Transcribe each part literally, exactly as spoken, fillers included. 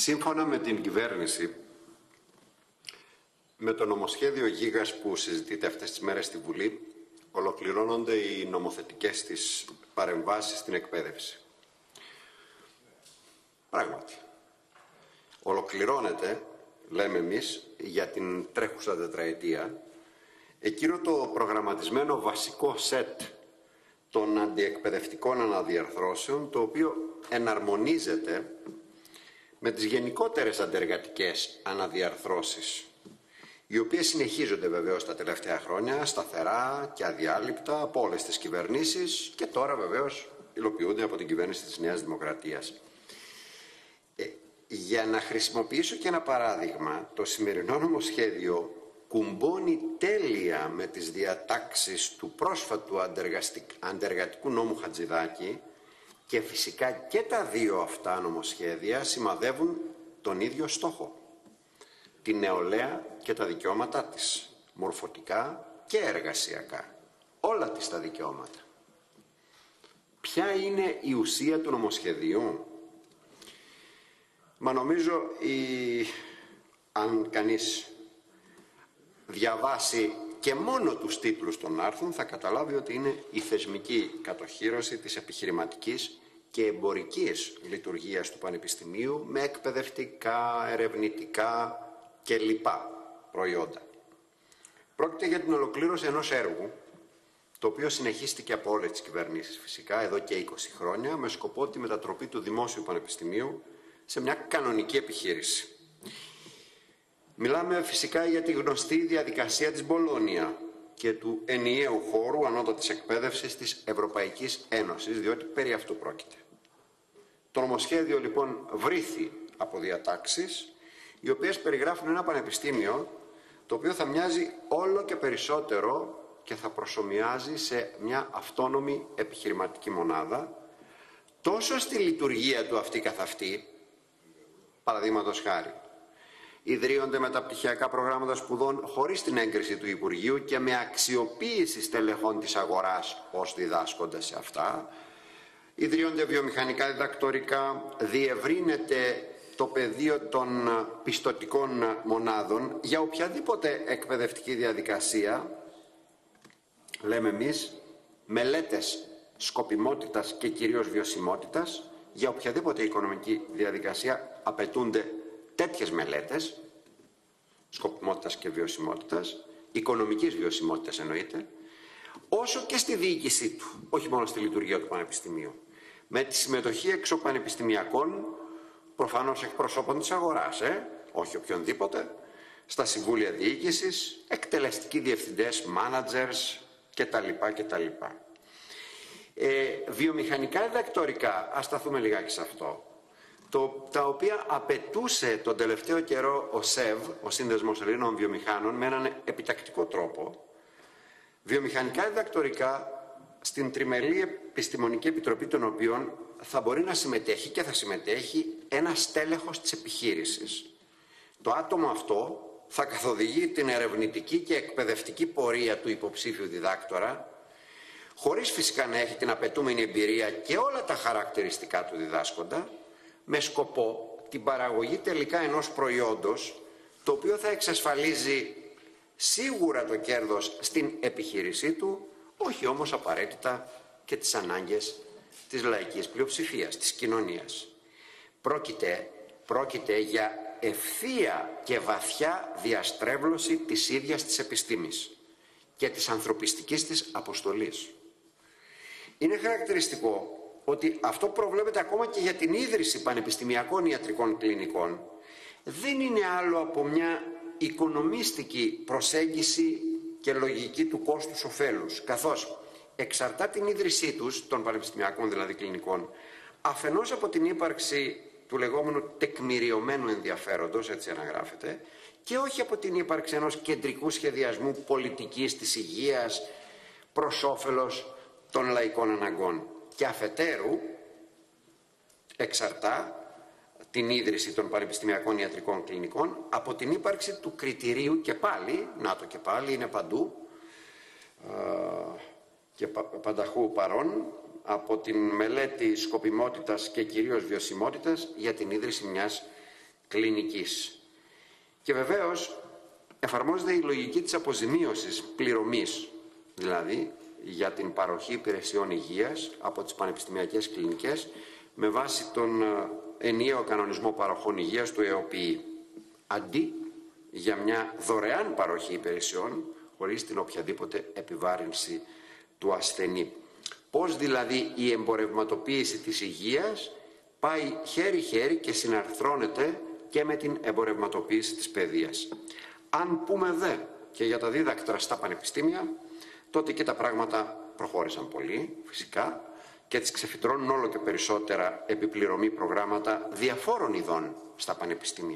Σύμφωνα με την κυβέρνηση, με το νομοσχέδιο Γίγας που συζητείται αυτές τις μέρες στη Βουλή, ολοκληρώνονται οι νομοθετικές της παρεμβάσεις στην εκπαίδευση. Πράγματι, ολοκληρώνεται, λέμε εμείς, για την τρέχουσα τετραετία, εκείνο το προγραμματισμένο βασικό σετ των αντιεκπαιδευτικών αναδιαρθρώσεων, το οποίο εναρμονίζεται με τις γενικότερες αντεργατικές αναδιαρθρώσεις, οι οποίες συνεχίζονται βεβαίως τα τελευταία χρόνια, σταθερά και αδιάλειπτα από όλες τις κυβερνήσεις και τώρα βεβαίως υλοποιούνται από την κυβέρνηση της Νέας Δημοκρατίας. Ε, για να χρησιμοποιήσω και ένα παράδειγμα, το σημερινό νομοσχέδιο κουμπώνει τέλεια με τις διατάξεις του πρόσφατου αντεργατικού νόμου Χατζηδάκη και φυσικά και τα δύο αυτά νομοσχέδια σημαδεύουν τον ίδιο στόχο. Την νεολαία και τα δικαιώματά της, μορφωτικά και εργασιακά. Όλα τις τα δικαιώματα. Ποια είναι η ουσία του νομοσχεδίου? Μα νομίζω η... αν κανείς διαβάσει και μόνο τους τίτλους των άρθρων θα καταλάβει ότι είναι η θεσμική κατοχύρωση της επιχειρηματικής και εμπορικής λειτουργίας του Πανεπιστημίου με εκπαιδευτικά, ερευνητικά και λοιπά προϊόντα. Πρόκειται για την ολοκλήρωση ενός έργου, το οποίο συνεχίστηκε από όλες τις κυβερνήσεις φυσικά εδώ και είκοσι χρόνια, με σκοπό τη μετατροπή του Δημόσιου Πανεπιστημίου σε μια κανονική επιχείρηση. Μιλάμε φυσικά για τη γνωστή διαδικασία της Μπολόνια και του ενιαίου χώρου ανώτατης εκπαίδευσης της Ευρωπαϊκής Ένωσης, διότι περί αυτού πρόκειται. Το νομοσχέδιο λοιπόν βρήθη από διατάξεις, οι οποίες περιγράφουν ένα πανεπιστήμιο το οποίο θα μοιάζει όλο και περισσότερο και θα προσομοιάζει σε μια αυτόνομη επιχειρηματική μονάδα, τόσο στη λειτουργία του αυτή καθ' αυτή, παραδείγματος χάρη, ιδρύονται μεταπτυχιακά προγράμματα σπουδών χωρίς την έγκριση του Υπουργείου και με αξιοποίηση στελεχών της αγοράς ως διδάσκοντας σε αυτά. Ιδρύονται βιομηχανικά διδακτορικά, διευρύνεται το πεδίο των πιστωτικών μονάδων για οποιαδήποτε εκπαιδευτική διαδικασία, λέμε εμείς, μελέτες σκοπιμότητας και κυρίως βιωσιμότητας, για οποιαδήποτε οικονομική διαδικασία απαιτούνται τέτοιες μελέτες σκοπιμότητας και βιωσιμότητας, οικονομικής βιωσιμότητας εννοείται, όσο και στη διοίκησή του, όχι μόνο στη λειτουργία του Πανεπιστημίου, με τη συμμετοχή εξωπανεπιστημιακών, προφανώς εκπροσώπων της αγοράς, ε? όχι οποιονδήποτε, στα συμβούλια διοίκησης, εκτελεστικοί διευθυντές, managers κτλ. κτλ. Ε, βιομηχανικά διδακτορικά, ας σταθούμε λιγάκι σε αυτό, το, τα οποία απαιτούσε τον τελευταίο καιρό ο ΣΕΒ, ο Σύνδεσμος Ελλήνων Βιομηχάνων, με έναν επιτακτικό τρόπο, βιομηχανικά διδακτορικά στην Τριμελή Επιστημονική Επιτροπή των οποίων θα μπορεί να συμμετέχει και θα συμμετέχει ένα στέλεχος της επιχείρησης. Το άτομο αυτό θα καθοδηγεί την ερευνητική και εκπαιδευτική πορεία του υποψήφιου διδάκτορα, χωρίς φυσικά να έχει την απαιτούμενη εμπειρία και όλα τα χαρακτηριστικά του διδάσκοντα, με σκοπό την παραγωγή τελικά ενός προϊόντος, το οποίο θα εξασφαλίζει σίγουρα το κέρδος στην επιχείρησή του, όχι όμως απαραίτητα και τις ανάγκες της λαϊκής πλειοψηφίας, της κοινωνίας. Πρόκειται, πρόκειται για ευθεία και βαθιά διαστρέβλωση της ίδιας της επιστήμης και της ανθρωπιστικής της αποστολής. Είναι χαρακτηριστικό ότι αυτό προβλέπεται ακόμα και για την ίδρυση πανεπιστημιακών ιατρικών κλινικών δεν είναι άλλο από μια οικονομίστικη προσέγγιση και λογική του κόστους ωφέλους, καθώς εξαρτά την ίδρυσή τους, των πανεπιστημιακών δηλαδή κλινικών, αφενός από την ύπαρξη του λεγόμενου τεκμηριωμένου ενδιαφέροντος, έτσι αναγράφεται, και όχι από την ύπαρξη ενός κεντρικού σχεδιασμού πολιτικής της υγείας προς όφελος των λαϊκών αναγκών. Και αφετέρου εξαρτά την ίδρυση των πανεπιστημιακών ιατρικών κλινικών από την ύπαρξη του κριτηρίου και πάλι, να το και πάλι είναι παντού και πανταχού παρόν, από την μελέτη σκοπιμότητας και κυρίως βιωσιμότητας για την ίδρυση μιας κλινικής. Και βεβαίως εφαρμόζεται η λογική της αποζημίωσης πληρωμής, δηλαδή για την παροχή υπηρεσιών υγείας από τις πανεπιστημιακές κλινικές με βάση τον ενιαίο κανονισμό παροχών υγείας του ΕΟΠΗ, αντί για μια δωρεάν παροχή υπηρεσιών χωρίς την οποιαδήποτε επιβάρυνση του ασθενή. Πώς δηλαδή η εμπορευματοποίηση της υγείας πάει χέρι-χέρι και συναρθρώνεται και με την εμπορευματοποίηση της παιδείας. Αν πούμε δε και για τα δίδακτρα στα πανεπιστήμια, τότε και τα πράγματα προχώρησαν πολύ, φυσικά, και τις ξεφυτρώνουν όλο και περισσότερα επιπληρωμή προγράμματα διαφόρων ειδών στα πανεπιστήμια.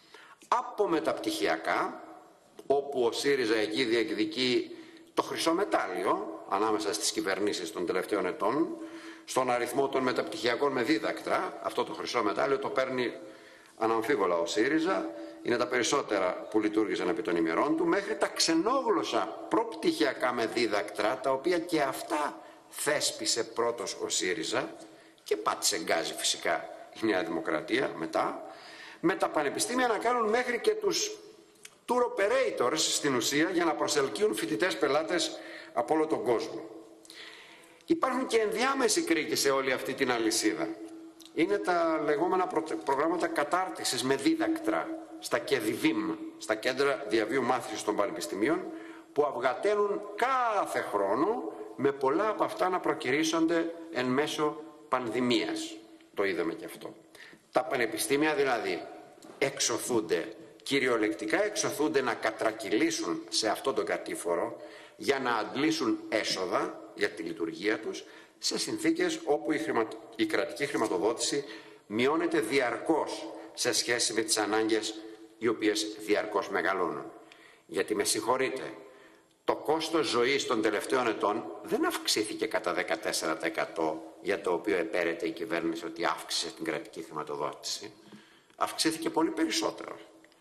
Από μεταπτυχιακά, όπου ο ΣΥΡΙΖΑ εκεί διεκδικεί το χρυσό μετάλλιο ανάμεσα στις κυβερνήσεις των τελευταίων ετών, στον αριθμό των μεταπτυχιακών με δίδακτρα, αυτό το χρυσό μετάλλιο το παίρνει αναμφίβολα ο ΣΥΡΙΖΑ, είναι τα περισσότερα που λειτουργήσαν επί των ημερών του, μέχρι τα ξενόγλωσσα προπτυχιακά με δίδακτρα, τα οποία και αυτά θέσπισε πρώτος ο ΣΥΡΙΖΑ και πάτησε γκάζι φυσικά η Νέα Δημοκρατία μετά, με τα πανεπιστήμια να κάνουν μέχρι και τους tour operators στην ουσία για να προσελκύουν φοιτητές πελάτες από όλο τον κόσμο. Υπάρχουν και ενδιάμεση κρίκοι σε όλη αυτή την αλυσίδα. Είναι τα λεγόμενα προ... προγράμματα κατάρτισης με δίδακτρα στα ΚΕΔΙΒΙΜ, στα κέντρα διαβίου μάθησης των πανεπιστημίων, που αυγαταίνουν κάθε χρόνο, με πολλά από αυτά να προκυρήσονται εν μέσω πανδημίας. Το είδαμε και αυτό. Τα πανεπιστήμια δηλαδή εξωθούνται, κυριολεκτικά εξωθούνται να κατρακυλήσουν σε αυτόν τον κατήφορο για να αντλήσουν έσοδα για τη λειτουργία τους σε συνθήκες όπου η, χρημα... η κρατική χρηματοδότηση μειώνεται διαρκώς σε σχέση με τις ανάγκες οι οποίες διαρκώς μεγαλώνουν. Γιατί με συγχωρείτε, το κόστος ζωής των τελευταίων ετών δεν αυξήθηκε κατά δεκατέσσερα τοις εκατό, για το οποίο επέρεται η κυβέρνηση ότι αύξησε την κρατική χρηματοδότηση. Αυξήθηκε πολύ περισσότερο.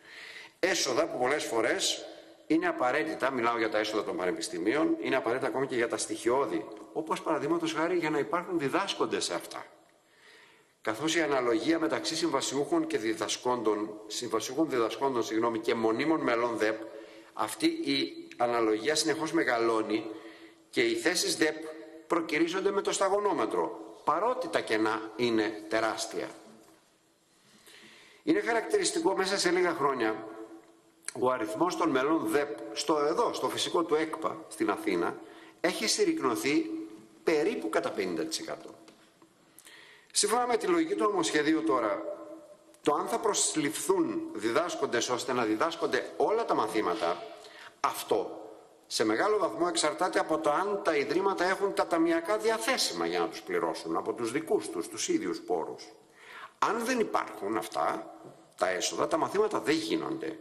Έσοδα που πολλές φορές είναι απαραίτητα, μιλάω για τα έσοδα των πανεπιστημίων, είναι απαραίτητα ακόμη και για τα στοιχειώδη, όπως παραδείγματος χάρη για να υπάρχουν διδάσκοντες σε αυτά. Καθώς η αναλογία μεταξύ συμβασιούχων και διδασκόντων, συμβασιούχων διδασκόντων συγγνώμη, και μονίμων μελών ΔΕΠ, αυτή η αναλογία συνεχώς μεγαλώνει και οι θέσεις ΔΕΠ προκυρίζονται με το σταγονόμετρο, παρότι τα κενά είναι τεράστια. Είναι χαρακτηριστικό μέσα σε λίγα χρόνια ο αριθμός των μελών ΔΕΠ στο εδώ, στο φυσικό του ΕΚΠΑ στην Αθήνα, έχει συρρικνωθεί περίπου κατά πενήντα τοις εκατό. Σύμφωνα με τη λογική του νομοσχεδίου τώρα, το αν θα προσληφθούν διδάσκοντες ώστε να διδάσκονται όλα τα μαθήματα, αυτό σε μεγάλο βαθμό εξαρτάται από το αν τα ιδρύματα έχουν τα ταμιακά διαθέσιμα για να τους πληρώσουν από τους δικούς τους, τους ίδιους πόρους. Αν δεν υπάρχουν αυτά τα έσοδα, τα μαθήματα δεν γίνονται.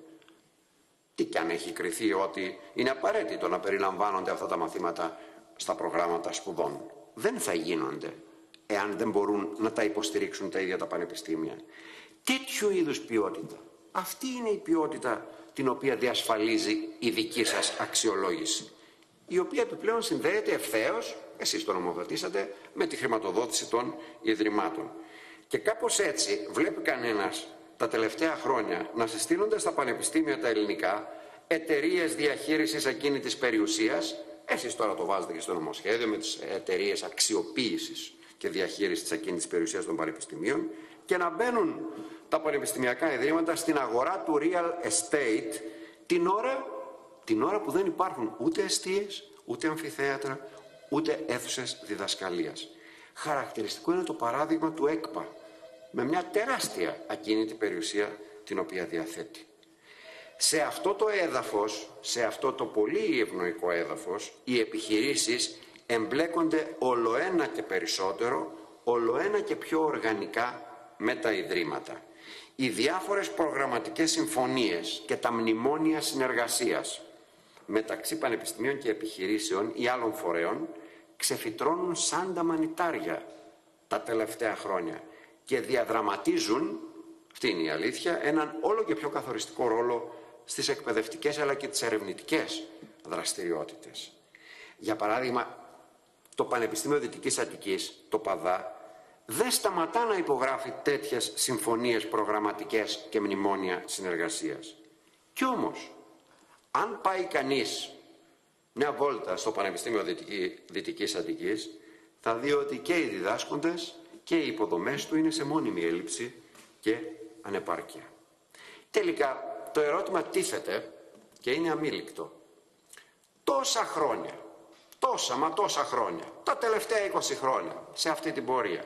Τι κι αν έχει κριθεί ότι είναι απαραίτητο να περιλαμβάνονται αυτά τα μαθήματα στα προγράμματα σπουδών. Δεν θα γίνονται εάν δεν μπορούν να τα υποστηρίξουν τα ίδια τα πανεπιστήμια. Τέτοιου είδους ποιότητα. Αυτή είναι η ποιότητα την οποία διασφαλίζει η δική σας αξιολόγηση, η οποία επιπλέον συνδέεται ευθέως, εσείς το νομοθετήσατε, με τη χρηματοδότηση των ιδρυμάτων. Και κάπως έτσι βλέπει κανένας τα τελευταία χρόνια να συστήνονται στα πανεπιστήμια τα ελληνικά εταιρείες διαχείρισης ακίνητης περιουσίας, εσείς τώρα το βάζετε και στο νομοσχέδιο με τις εταιρείες αξιοποίησης και διαχείρισης της ακίνητης περιουσίας των πανεπιστημίων, και να μπαίνουν τα πανεπιστημιακά ιδρύματα στην αγορά του real estate την ώρα, την ώρα που δεν υπάρχουν ούτε εστίες, ούτε αμφιθέατρα, ούτε αίθουσες διδασκαλίας. Χαρακτηριστικό είναι το παράδειγμα του ΕΚΠΑ, με μια τεράστια ακίνητη περιουσία την οποία διαθέτει. Σε αυτό το έδαφος, σε αυτό το πολύ ευνοϊκό έδαφος, οι επιχειρήσεις εμπλέκονται ολοένα και περισσότερο, ολοένα και πιο οργανικά με τα ιδρύματα. Οι διάφορες προγραμματικές συμφωνίες και τα μνημόνια συνεργασίας μεταξύ πανεπιστημίων και επιχειρήσεων ή άλλων φορέων ξεφυτρώνουν σαν τα μανιτάρια τα τελευταία χρόνια και διαδραματίζουν, αυτή είναι η αλήθεια, έναν όλο και πιο καθοριστικό ρόλο στις εκπαιδευτικές αλλά και τις ερευνητικές δραστηριότητες. Για παράδειγμα, το Πανεπιστήμιο Δυτικής Αττικής, το ΠΑΔΑ, δεν σταματά να υπογράφει τέτοιες συμφωνίες προγραμματικές και μνημόνια συνεργασίας. Κι όμως, αν πάει κανείς μια βόλτα στο Πανεπιστήμιο Δυτική, Δυτικής Αττικής, θα δει ότι και οι διδάσκοντες και οι υποδομές του είναι σε μόνιμη έλλειψη και ανεπάρκεια. Τελικά, το ερώτημα τίθεται και είναι αμήλικτο. Τόσα χρόνια, τόσα μα τόσα χρόνια, τα τελευταία είκοσι χρόνια, σε αυτή την πορεία,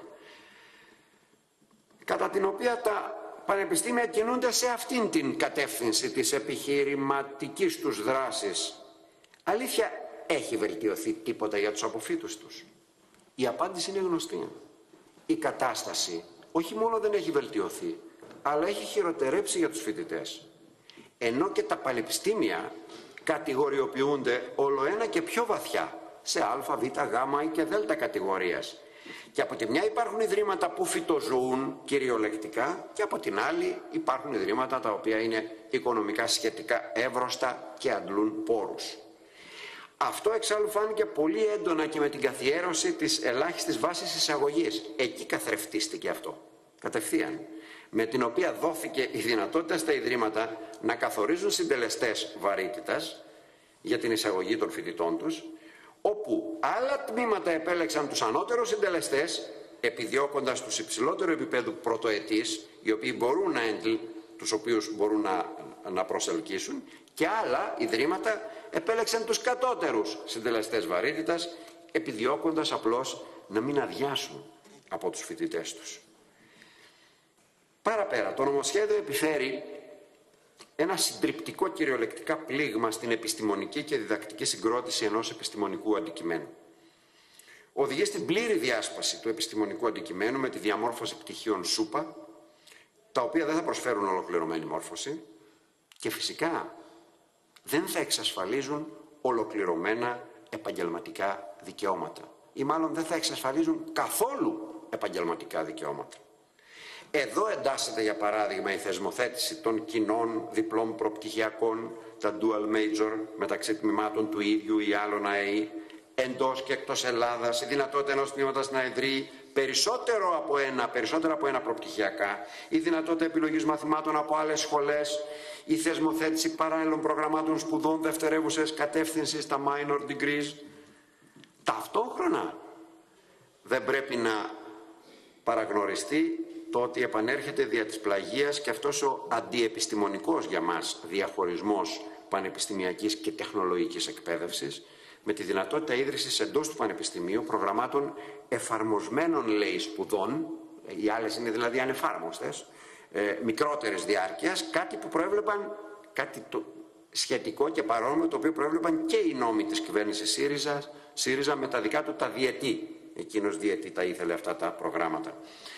κατά την οποία τα πανεπιστήμια κινούνται σε αυτήν την κατεύθυνση της επιχειρηματικής τους δράσης, αλήθεια έχει βελτιωθεί τίποτα για τους αποφύτους τους? Η απάντηση είναι γνωστή. Η κατάσταση όχι μόνο δεν έχει βελτιωθεί, αλλά έχει χειροτερέψει για τους φοιτητές. Ενώ και τα πανεπιστήμια κατηγοριοποιούνται όλο ένα και πιο βαθιά σε α, β, γ ή και δ κατηγορίας. Και από τη μια υπάρχουν ιδρύματα που φυτοζωούν κυριολεκτικά και από την άλλη υπάρχουν ιδρύματα τα οποία είναι οικονομικά σχετικά εύρωστα και αντλούν πόρους. Αυτό εξάλλου φάνηκε πολύ έντονα και με την καθιέρωση της ελάχιστης βάσης εισαγωγής. Εκεί καθρεφτίστηκε αυτό, κατευθείαν, με την οποία δόθηκε η δυνατότητα στα ιδρύματα να καθορίζουν συντελεστές βαρύτητας για την εισαγωγή των φοιτητών τους, όπου άλλα τμήματα επέλεξαν τους ανώτερους συντελεστές, επιδιώκοντας τους υψηλότερου επίπεδου πρωτοετής, οι οποίοι μπορούν να εντλ, τους οποίους μπορούν να, να προσελκύσουν, και άλλα ιδρύματα επέλεξαν τους κατώτερους συντελεστές βαρύτητας, επιδιώκοντας απλώς να μην αδειάσουν από τους φοιτητές τους. Παραπέρα, το νομοσχέδιο επιφέρει ένα συντριπτικό κυριολεκτικά πλήγμα στην επιστημονική και διδακτική συγκρότηση ενός επιστημονικού αντικειμένου. Οδηγεί στην πλήρη διάσπαση του επιστημονικού αντικειμένου με τη διαμόρφωση πτυχίων σούπα, τα οποία δεν θα προσφέρουν ολοκληρωμένη μόρφωση και φυσικά δεν θα εξασφαλίζουν ολοκληρωμένα επαγγελματικά δικαιώματα ή μάλλον δεν θα εξασφαλίζουν καθόλου επαγγελματικά δικαιώματα. Εδώ εντάσσεται για παράδειγμα η θεσμοθέτηση των κοινών διπλών προπτυχιακών, τα dual major μεταξύ τμήματων του ίδιου ή άλλων ΑΕΗ, εντός και εκτός Ελλάδας, η δυνατότητα ενός τμήματος να ιδρύει περισσότερο από ένα, περισσότερα από ένα προπτυχιακά, η δυνατότητα επιλογής μαθημάτων από άλλες σχολές, η θεσμοθέτηση παράλληλων προγραμμάτων σπουδών δευτερεύουσες κατεύθυνσης, τα minor degrees. Ταυτόχρονα δεν πρέπει να παραγνωριστεί το ότι επανέρχεται δια της πλαγίας και αυτός ο αντιεπιστημονικός για μας διαχωρισμός πανεπιστημιακής και τεχνολογικής εκπαίδευσης, με τη δυνατότητα ίδρυσης εντός του πανεπιστημίου προγραμμάτων εφαρμοσμένων, λέει, σπουδών, οι άλλες είναι δηλαδή ανεφάρμοστες, ε, μικρότερης διάρκειας, κάτι που προέβλεπαν, κάτι το σχετικό και παρόμοιο, το οποίο προέβλεπαν και οι νόμοι της κυβέρνησης ΣΥΡΙΖΑ, ΣΥΡΙΖΑ με τα δικά του τα διετή. Εκείνος διετή τα ήθελε αυτά τα προγράμματα.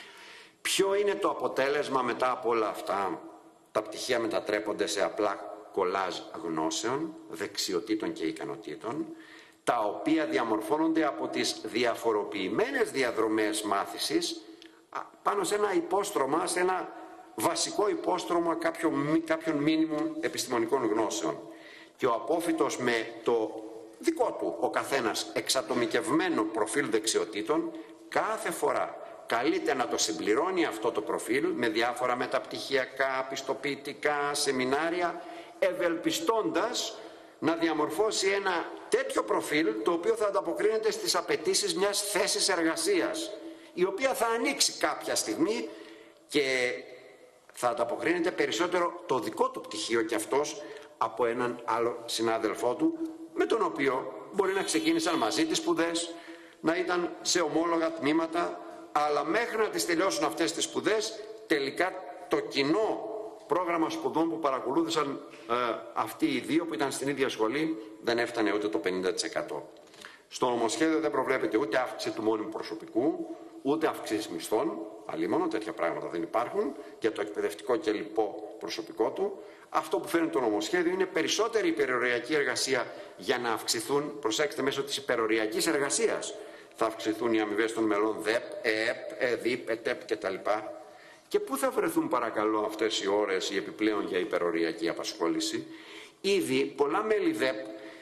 Ποιο είναι το αποτέλεσμα μετά από όλα αυτά? Τα πτυχία μετατρέπονται σε απλά κολάζ γνώσεων, δεξιοτήτων και ικανοτήτων, τα οποία διαμορφώνονται από τις διαφοροποιημένες διαδρομές μάθησης πάνω σε ένα υπόστρωμα, σε ένα βασικό υπόστρωμα κάποιων, κάποιων μίνιμουμ επιστημονικών γνώσεων. Και ο απόφοιτος με το δικό του ο καθένας εξατομικευμένο προφίλ δεξιοτήτων κάθε φορά καλείται να το συμπληρώνει αυτό το προφίλ με διάφορα μεταπτυχιακά, πιστοποιητικά, σεμινάρια, ευελπιστώντας να διαμορφώσει ένα τέτοιο προφίλ το οποίο θα ανταποκρίνεται στις απαιτήσεις μιας θέσης εργασίας, η οποία θα ανοίξει κάποια στιγμή και θα ανταποκρίνεται περισσότερο το δικό του πτυχίο και αυτός από έναν άλλο συνάδελφό του, με τον οποίο μπορεί να ξεκίνησαν μαζί τις σπουδές, να ήταν σε ομόλογα τμήματα, αλλά μέχρι να τις τελειώσουν αυτές τις σπουδές, τελικά το κοινό πρόγραμμα σπουδών που παρακολούθησαν ε, αυτοί οι δύο που ήταν στην ίδια σχολή δεν έφτανε ούτε το πενήντα τοις εκατό. Στο νομοσχέδιο δεν προβλέπεται ούτε αύξηση του μόνιμου προσωπικού, ούτε αύξηση μισθών, αλλήμωνο, τέτοια πράγματα δεν υπάρχουν, για το εκπαιδευτικό και λοιπό προσωπικό του. Αυτό που φέρνει το νομοσχέδιο είναι περισσότερη υπεροριακή εργασία για να αυξηθούν, προσέξτε, μέσω της υπεροριακής εργασίας θα αυξηθούν οι αμοιβές των μελών ΔΕΠ, ΕΕΠ, ΕΔΙΠ, ΕΤΕΠ κτλ. Και πού θα βρεθούν παρακαλώ αυτές οι ώρες οι επιπλέον για υπεροριακή απασχόληση? Ήδη πολλά μέλη ΔΕΠ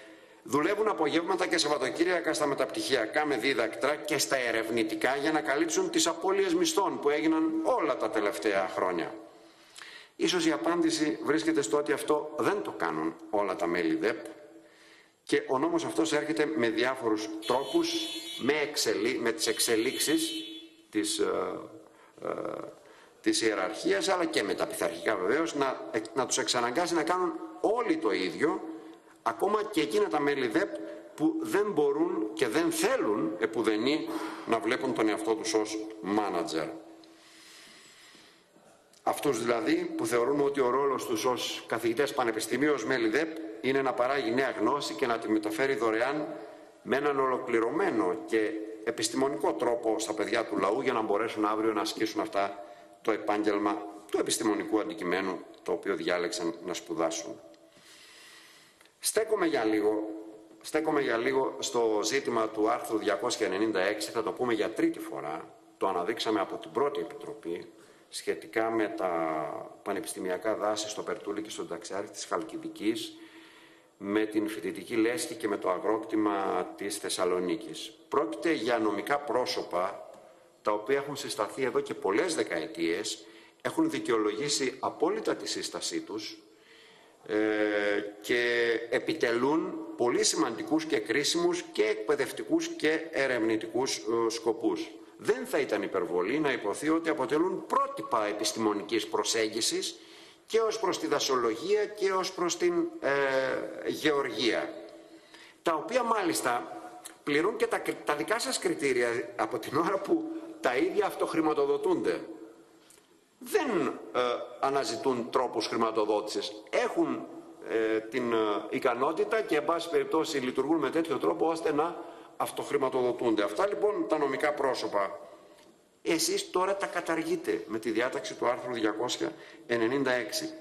δουλεύουν απογεύματα και Σαββατοκύριακα στα μεταπτυχιακά με δίδακτρα και στα ερευνητικά για να καλύψουν τις απώλειες μισθών που έγιναν όλα τα τελευταία χρόνια. Ίσως η απάντηση βρίσκεται στο ότι αυτό δεν το κάνουν όλα τα μέλη ΔΕΠ και ο νόμος αυτός έρχεται με διάφορους τρόπους, με, εξελί, με τις εξελίξεις της, ε, ε, της ιεραρχίας, αλλά και με τα πειθαρχικά βεβαίως, να, να τους εξαναγκάσει να κάνουν όλοι το ίδιο, ακόμα και εκείνα τα μέλη ΔΕΠ που δεν μπορούν και δεν θέλουν επουδενή να βλέπουν τον εαυτό τους ως μάνατζερ. Αυτούς δηλαδή που θεωρούν ότι ο ρόλος τους ως καθηγητές πανεπιστημίου, ως μέλη ΔΕΠ, είναι να παράγει νέα γνώση και να τη μεταφέρει δωρεάν με έναν ολοκληρωμένο και επιστημονικό τρόπο στα παιδιά του λαού, για να μπορέσουν αύριο να ασκήσουν αυτά το επάγγελμα του επιστημονικού αντικειμένου το οποίο διάλεξαν να σπουδάσουν. Στέκομαι για λίγο, στέκομαι για λίγο στο ζήτημα του άρθρου διακόσια ενενήντα έξι, θα το πούμε για τρίτη φορά, το αναδείξαμε από την πρώτη επιτροπή, σχετικά με τα πανεπιστημιακά δάση στο Περτούλι και στον Ταξιάρχη της Χαλκιδικής, με την φοιτητική λέσχη και με το αγρόκτημα της Θεσσαλονίκης. Πρόκειται για νομικά πρόσωπα τα οποία έχουν συσταθεί εδώ και πολλές δεκαετίες, έχουν δικαιολογήσει απόλυτα τη σύστασή τους ε, και επιτελούν πολύ σημαντικούς και κρίσιμους και εκπαιδευτικούς και ερευνητικούς ε, σκοπούς. Δεν θα ήταν υπερβολή να υποθεί ότι αποτελούν πρότυπα επιστημονικής προσέγγισης και ως προς τη δασολογία και ως προς την ε, γεωργία, τα οποία μάλιστα πληρούν και τα, τα δικά σας κριτήρια από την ώρα που τα ίδια αυτοχρηματοδοτούνται. Δεν ε, αναζητούν τρόπους χρηματοδότησης. Έχουν ε, την ε, ικανότητα και εν πάση περιπτώσει λειτουργούν με τέτοιο τρόπο ώστε να αυτοχρηματοδοτούνται. Αυτά λοιπόν τα νομικά πρόσωπα. Εσείς τώρα τα καταργείτε με τη διάταξη του άρθρου διακόσια ενενήντα έξι.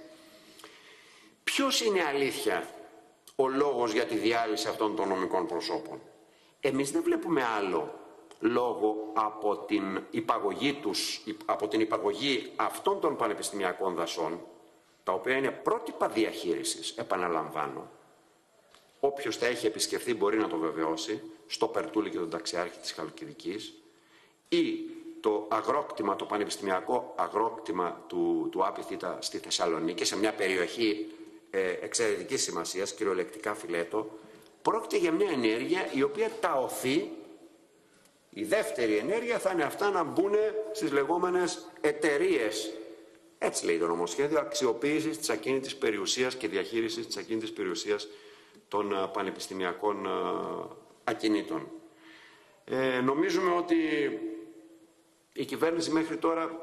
Ποιος είναι αλήθεια ο λόγος για τη διάλυση αυτών των νομικών προσώπων? Εμείς δεν βλέπουμε άλλο λόγο από την υπαγωγή τους, από την υπαγωγή αυτών των πανεπιστημιακών δασών, τα οποία είναι πρότυπα διαχείρισης, επαναλαμβάνω. Όποιος τα έχει επισκεφθεί μπορεί να το βεβαιώσει, στο Περτούλι και τον Ταξιάρχη της Χαλκιδικής, ή το αγρόκτημα, το πανεπιστημιακό αγρόκτημα του, του Άπιθητα στη Θεσσαλονίκη, σε μια περιοχή ε, εξαιρετικής σημασίας, κυριολεκτικά Φιλέτο. Πρόκειται για μια ενέργεια η οποία τα οθεί. Η δεύτερη ενέργεια θα είναι αυτά να μπουν στις λεγόμενες εταιρείες, έτσι λέει το νομοσχέδιο, αξιοποίησης της ακίνητης περιουσίας και διαχείρισης της ακίνητης περιουσίας των πανεπιστημιακών ακινήτων. Ε, νομίζουμε ότι η κυβέρνηση μέχρι τώρα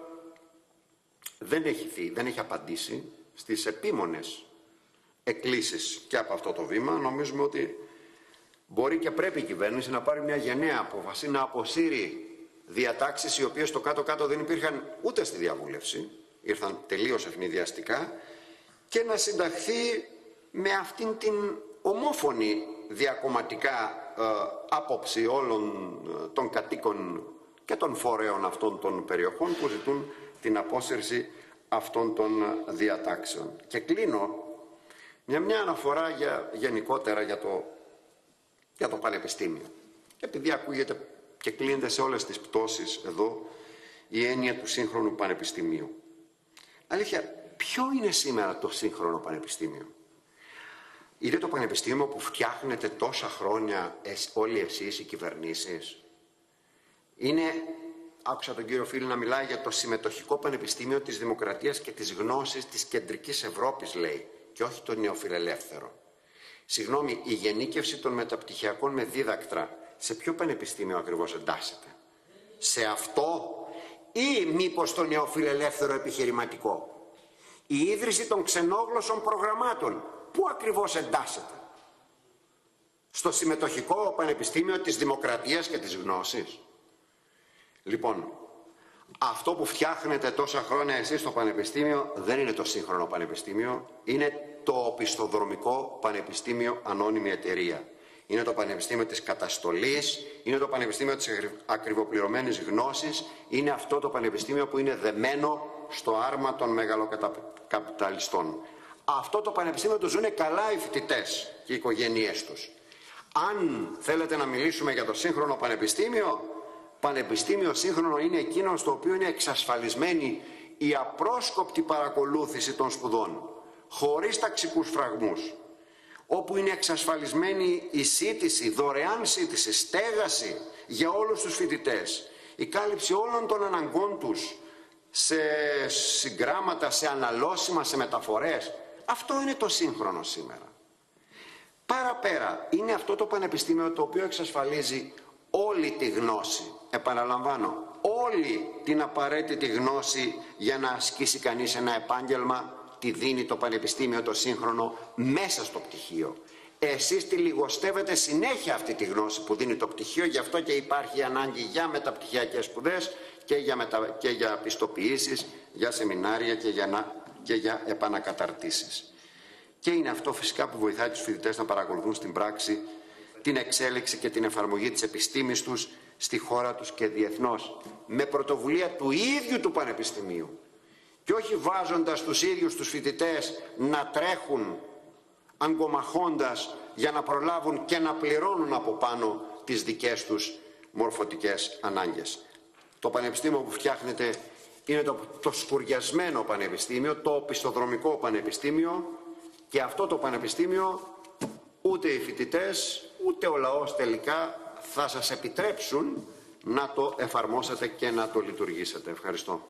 δεν έχει, δει, δεν έχει απαντήσει στις επίμονες εκκλήσεις και από αυτό το βήμα. Νομίζουμε ότι μπορεί και πρέπει η κυβέρνηση να πάρει μια γενναία απόφαση, να αποσύρει διατάξεις οι οποίες στο κάτω-κάτω δεν υπήρχαν ούτε στη διαβούλευση, ήρθαν τελείως ευνηδιαστικά, και να συνταχθεί με αυτήν την ομόφωνη διακομματικά ε, άποψη όλων ε, των κατοίκων και των φορέων αυτών των περιοχών που ζητούν την απόσυρση αυτών των διατάξεων. Και κλείνω μια, μια αναφορά για, γενικότερα για το, για το πανεπιστήμιο. Επειδή ακούγεται και κλείνεται σε όλες τις πτώσεις εδώ η έννοια του σύγχρονου πανεπιστημίου. Αλήθεια, ποιο είναι σήμερα το σύγχρονο πανεπιστήμιο? Είναι το πανεπιστήμιο που φτιάχνετε τόσα χρόνια όλοι εσείς οι κυβερνήσεις? Είναι, άκουσα τον κύριο Φίλη να μιλάει για το συμμετοχικό πανεπιστήμιο της δημοκρατίας και της γνώσης της κεντρικής Ευρώπης, λέει, και όχι το νεοφιλελεύθερο. Συγγνώμη, η γενίκευση των μεταπτυχιακών με δίδακτρα σε ποιο πανεπιστήμιο ακριβώς εντάσσεται? Σε αυτό ή μήπως το νεοφιλελεύθερο επιχειρηματικό? Η ίδρυση των ξενόγλωσσων προγραμμάτων πού ακριβώς εντάσσεται? Στο συμμετοχικό πανεπιστήμιο της δημοκρατίας και της γνώσης? Λοιπόν, αυτό που φτιάχνετε τόσα χρόνια εσείς στο πανεπιστήμιο δεν είναι το σύγχρονο πανεπιστήμιο, είναι το οπισθοδρομικό πανεπιστήμιο ανώνυμη εταιρεία. Είναι το πανεπιστήμιο της καταστολής, είναι το πανεπιστήμιο της ακριβοπληρωμένης γνώσης, είναι αυτό το πανεπιστήμιο που είναι δεμένο στο άρμα των μεγαλοκαπιταλιστών. Αυτό το πανεπιστήμιο του ζουν καλά οι φοιτητές και οι οικογένειές τους. Αν θέλετε να μιλήσουμε για το σύγχρονο πανεπιστήμιο, πανεπιστήμιο σύγχρονο είναι εκείνο στο οποίο είναι εξασφαλισμένη η απρόσκοπτη παρακολούθηση των σπουδών, χωρίς ταξικούς φραγμούς, όπου είναι εξασφαλισμένη η σύντηση, δωρεάν σύντηση, στέγαση για όλους τους φοιτητές, η κάλυψη όλων των αναγκών τους σε συγκράματα, σε αναλώσιμα, σε μεταφορές. Αυτό είναι το σύγχρονο σήμερα. Παραπέρα είναι αυτό το πανεπιστήμιο το οποίο εξασφαλίζει όλη τη γνώση, επαναλαμβάνω, όλη την απαραίτητη γνώση για να ασκήσει κανείς ένα επάγγελμα, τη δίνει το πανεπιστήμιο το σύγχρονο μέσα στο πτυχίο. Εσείς τη λιγοστεύετε συνέχεια αυτή τη γνώση που δίνει το πτυχίο, γι' αυτό και υπάρχει ανάγκη για μεταπτυχιακές σπουδές και για, μετα... και για πιστοποιήσεις, για σεμινάρια και για, να... και για επανακαταρτήσεις. Και είναι αυτό φυσικά που βοηθάει τους φοιτητές να παρακολουθούν στην πράξη την εξέλιξη και την εφαρμογή της επιστήμης τους στη χώρα τους και διεθνώς, με πρωτοβουλία του ίδιου του πανεπιστημίου και όχι βάζοντας τους ίδιους τους φοιτητές να τρέχουν αγκομαχώντας για να προλάβουν και να πληρώνουν από πάνω τις δικές τους μορφωτικές ανάγκες. Το πανεπιστήμιο που φτιάχνεται είναι το, το σκουριασμένο πανεπιστήμιο, το οπισθοδρομικό πανεπιστήμιο, και αυτό το πανεπιστήμιο ούτε οι φοιτητές ούτε ο λαός τελικά θα σας επιτρέψουν να το εφαρμόσετε και να το λειτουργήσετε. Ευχαριστώ.